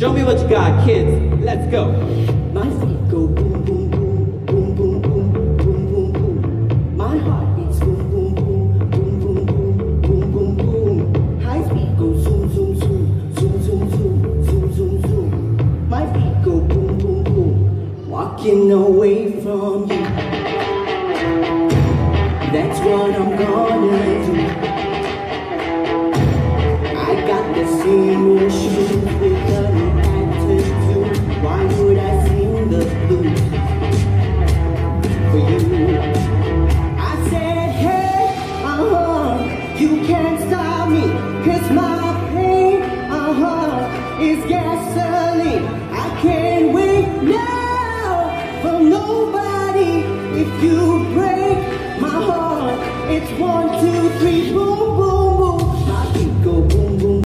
Show me what you got, kids. Let's go. My feet go boom, boom, boom, boom, boom, boom, boom, boom, boom. My heart beats boom, boom, boom, boom, boom, boom, boom, boom, boom. High speed go zoom, zoom, zoom, zoom, zoom, zoom, zoom, zoom, zoom. My feet go boom, boom, boom. Walking away from you. That's what I'm gonna do. I got the same issues with an attitude. Why would I sing the blues for you? I said, hey, you can't stop me, 'cause my pain, is gasoline. I can't wait now for nobody. If you break my heart, it's 1, 2, 3, boom.